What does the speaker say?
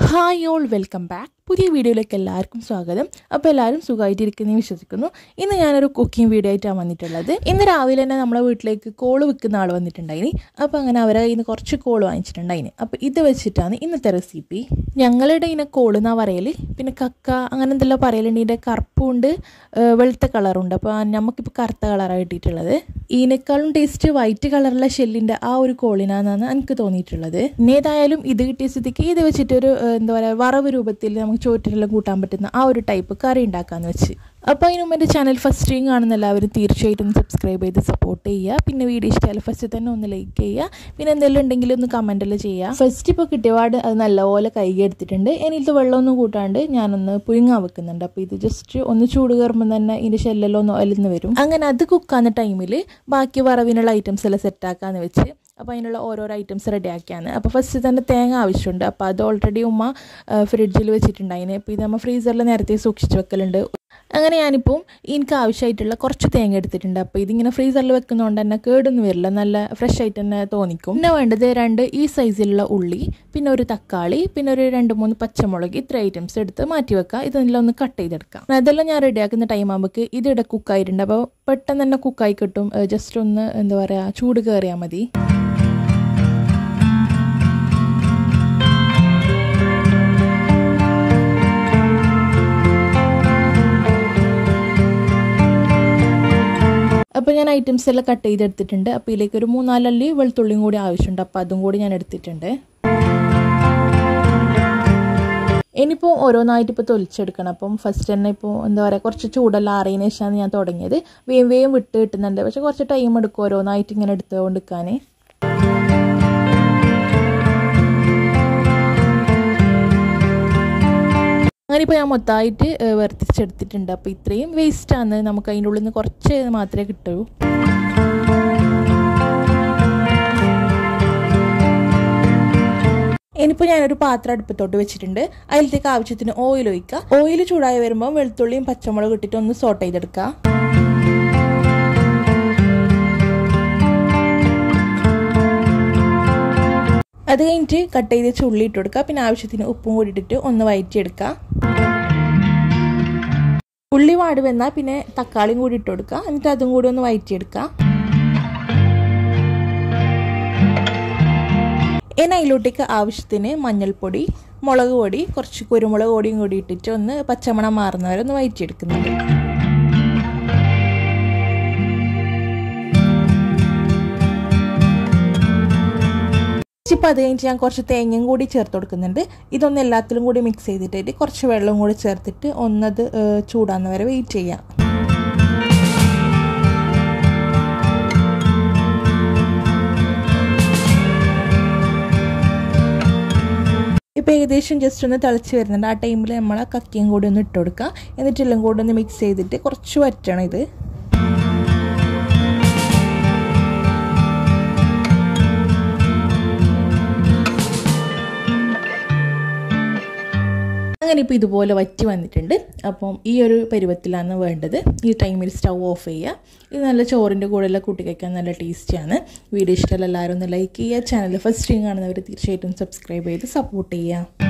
Hi all welcome back. പുതിയ വീഡിയോയിലേക്ക് എല്ലാവർക്കും സ്വാഗതം. അപ്പോൾ എല്ലാവരും സുഖമായിട്ടിരിക്കുന്നതെന്ന് വിശ്വസിക്കുന്നു. ഇന്ന് ഞാനൊരു കുക്കിംഗ് വീഡിയോ ആയിട്ടാണ് വന്നിട്ടുള്ളത്. ഇന്ന് രാവിലെ തന്നെ നമ്മളെ വീട്ടിലേക്ക് കോള് വിൽക്കുന്ന ആൾ വന്നിട്ടുണ്ടായിന്. അപ്പോൾ അങ്ങനെ അവരെ കയ്യിൽ നിന്ന് കുറച്ച് കോള് വാങ്ങിച്ചിട്ടുണ്ടായിന്. അപ്പോൾ ഇത് വെച്ചിട്ടാണ് ഇന്നത്തെ റെസിപ്പി. ഞങ്ങളുടെ ഇതിനെ കോള് എന്നാ പറയൽ. പിന്നെ കക്ക അങ്ങനെ എന്തെല്ലാം പറയലുണ്ട്. ഇതിൻ്റെ കറുപ്പുണ്ട്, വെളുത്ത കളറുണ്ട്. അപ്പോൾ നമുക്കിപ്പോൾ കറുത്ത കളറാണ് കിട്ടിയിട്ടുള്ളത്. ഇതിനേക്കാളും ടേസ്റ്റ് വൈറ്റ് കളറുള്ള ഷെല്ലിൻ്റെ ആ ഒരു കോളിനാണെന്നാണ് എനിക്ക് തോന്നിയിട്ടുള്ളത്. ഇനി ഏതായാലും ഇത് കിട്ടിയ സ്ഥിതിക്ക് ഇത് വെച്ചിട്ടൊരു എന്താ പറയുക വറവ് രൂപത്തിൽ നമുക്ക് ചോറ്റിനെല്ലാം കൂട്ടാൻ പറ്റുന്ന ആ ഒരു ടൈപ്പ് കറി ഉണ്ടാക്കാമെന്ന് വെച്ച്. അപ്പോൾ അതിന് മുമ്പ് എൻ്റെ ചാനൽ ഫസ്റ്റ് ടൈം കാണുന്ന എല്ലാവരും തീർച്ചയായിട്ടും സബ്സ്ക്രൈബ് ചെയ്ത് സപ്പോർട്ട് ചെയ്യുക. പിന്നെ വീഡിയോ ഇഷ്ടമായാലും ഫസ്റ്റ് തന്നെ ഒന്ന് ലൈക്ക് ചെയ്യുക. പിന്നെ എന്തെങ്കിലും ഉണ്ടെങ്കിൽ ഒന്ന് കമൻറ്റെല്ലാം ചെയ്യുക. ഫസ്റ്റ് ഇപ്പോൾ കിട്ടിയ പാട് അത് നല്ലപോലെ കൈകി എടുത്തിട്ടുണ്ട്. എനിക്കിത് വെള്ളമൊന്നും കൂട്ടാണ്ട് ഞാനൊന്ന് പുഴുങ്ങാൻ വെക്കുന്നുണ്ട്. അപ്പോൾ ഇത് ജസ്റ്റ് ഒന്ന് ചൂട് കയറുമ്പോൾ തന്നെ ഇതിൻ്റെ ഷെല്ലെല്ലാം ഒന്ന് അലിന്ന് വരും. അങ്ങനെ അത് കുക്കാവുന്ന ടൈമിൽ ബാക്കി വറവിനുള്ള ഐറ്റംസ് എല്ലാം സെറ്റാക്കാമെന്ന് വെച്ച് അപ്പോൾ അതിനുള്ള ഓരോരോ ഐറ്റംസ് റെഡിയാക്കിയാണ്. അപ്പോൾ ഫസ്റ്റ് തന്നെ തേങ്ങ ആവശ്യമുണ്ട്. അപ്പോൾ അത് ഓൾറെഡി ഉമ്മ ഫ്രിഡ്ജിൽ വെച്ചിട്ടുണ്ടായിന്. അപ്പോൾ ഇത് നമ്മൾ ഫ്രീസറിൽ നേരത്തെ സൂക്ഷിച്ച് വെക്കലുണ്ട്. അങ്ങനെ ഞാനിപ്പോൾ എനിക്ക് ആവശ്യമായിട്ടുള്ള കുറച്ച് തേങ്ങ എടുത്തിട്ടുണ്ട്. അപ്പോൾ ഇതിങ്ങനെ ഫ്രീസറിൽ വെക്കുന്നതുകൊണ്ട് തന്നെ കേടൊന്നും വരില്ല, നല്ല ഫ്രഷ് ആയിട്ട് തന്നെ തോന്നിക്കും. പിന്നെ വേണ്ടത് 2 ഈ സൈസിലുള്ള ഉള്ളി, പിന്നെ ഒരു തക്കാളി, പിന്നെ ഒരു 2-3 പച്ചമുളക്, ഇത്ര ഐറ്റംസ് എടുത്ത് മാറ്റി വെക്കുക. ഇതെല്ലാം ഒന്ന് കട്ട് ചെയ്തെടുക്കാം. അതെല്ലാം ഞാൻ റെഡിയാക്കുന്ന ടൈം ആകുമ്പോൾ ഇതിവിടെ കുക്കായിട്ടുണ്ട്. അപ്പോൾ പെട്ടെന്ന് തന്നെ കുക്കായി കിട്ടും. ജസ്റ്റ് ഒന്ന് എന്താ പറയുക ചൂട് കയറിയാൽ മതി. അപ്പോൾ ഞാൻ ഐറ്റംസ് എല്ലാം കട്ട് ചെയ്തെടുത്തിട്ടുണ്ട്. അപ്പോൾ ഇതിലേക്ക് ഒരു 3-4 അല്ലി വെളുത്തുള്ളിയും കൂടി ആവശ്യമുണ്ട്. അപ്പോൾ അതും കൂടി ഞാൻ എടുത്തിട്ടുണ്ട്. ഇനിയിപ്പോൾ ഓരോന്നായിട്ട് ഇപ്പോൾ തൊലിച്ചെടുക്കണം. അപ്പം ഫസ്റ്റ് തന്നെ ഇപ്പോൾ എന്താ പറയുക കുറച്ച് ചൂടെല്ലാം ആറിയതിന് ശേഷമാണ് ഞാൻ തുടങ്ങിയത്. വേഗം വിട്ട് കിട്ടുന്നുണ്ട്. പക്ഷെ കുറച്ച് ടൈം എടുക്കും ഓരോന്നായിട്ട് ഇങ്ങനെ എടുത്തുകൊണ്ടിരിക്കാൻ. അങ്ങനെ ഇപ്പോൾ ഞാൻ മൊത്തമായിട്ട് വേർതിരിച്ചെടുത്തിട്ടുണ്ട്. അപ്പോൾ ഇത്രയും വേസ്റ്റാണ്, നമുക്ക് അതിൻ്റെ ഉള്ളിൽ നിന്ന് കുറച്ച് മാത്രമേ കിട്ടൂ. ഇനിയിപ്പോൾ ഞാനൊരു പാത്രം അടുപ്പത്തോട്ട് വെച്ചിട്ടുണ്ട്. അതിലത്തേക്ക് ആവശ്യത്തിന് ഓയിൽ ഒഴിക്കുക. ഓയിൽ ചൂടായി വരുമ്പോൾ വെളുത്തുള്ളിയും പച്ചമുളകും ഇട്ടിട്ട് ഒന്ന് സോട്ട് ചെയ്തെടുക്കുക. അത് കഴിഞ്ഞിട്ട് കട്ട് ചെയ്ത് ഉള്ളി ഇട്ട് കൊടുക്കുക. പിന്നെ ആവശ്യത്തിന് ഉപ്പും കൂടി ഇട്ടിട്ട് ഒന്ന് വഴറ്റിയെടുക്കുക. ഉള്ളി വാടി വന്നാൽ പിന്നെ തക്കാളിയും കൂടി ഇട്ട് കൊടുക്കുക. എന്നിട്ട് അതും കൂടി ഒന്ന് വഴറ്റിയെടുക്കുക. ഇനി അതിലോട്ടേക്ക് ആവശ്യത്തിന് മഞ്ഞൾപ്പൊടി, മുളക് പൊടി, കുറച്ച് കുരുമുളക് പൊടിയും കൂടി ഇട്ടിട്ട് ഒന്ന് പച്ചമണം മാറുന്നവരെ ഒന്ന് വഴറ്റിയെടുക്കുന്നുണ്ട്. ഇപ്പോൾ അത് കഴിഞ്ഞിട്ട് ഞാൻ കുറച്ച് തേങ്ങയും കൂടി ചേർത്ത് കൊടുക്കുന്നുണ്ട്. ഇതൊന്ന് എല്ലാത്തിലും കൂടി മിക്സ് ചെയ്തിട്ട് കുറച്ച് വെള്ളം കൂടി ചേർത്തിട്ട് ഒന്നത് ചൂടാകുന്ന വരെ വെയിറ്റ് ചെയ്യാം. ഇപ്പോൾ ഏകദേശം ജസ്റ്റ് ഒന്ന് തിളച്ച് വരുന്നുണ്ട്. ആ ടൈമിൽ നമ്മൾ ആ കക്കയും കൂടി ഒന്ന് ഇട്ട് കൊടുക്കുക. എന്നിട്ട് എല്ലാം കൂടി ഒന്ന് മിക്സ് ചെയ്തിട്ട് കുറച്ച് വറ്റണം ഇത്. അങ്ങനെ ഇപ്പോൾ ഇതുപോലെ വറ്റി വന്നിട്ടുണ്ട്. അപ്പം ഈ ഒരു പരുവത്തിലാണ് വേണ്ടത്. ഈ ടൈമിൽ സ്റ്റൗ ഓഫ് ചെയ്യുക. ഇത് നല്ല ചോറിൻ്റെ കൂടെയെല്ലാം കൂട്ടി കഴിക്കാൻ നല്ല ടേസ്റ്റിയാണ്. വീഡിയോ ഇഷ്ടമുള്ള എല്ലാവരും ഒന്ന് ലൈക്ക് ചെയ്യുക. ചാനൽ ഫസ്റ്റ് ടൈം കാണുന്നവർ തീർച്ചയായിട്ടും സബ്സ്ക്രൈബ് ചെയ്ത് സപ്പോർട്ട് ചെയ്യുക.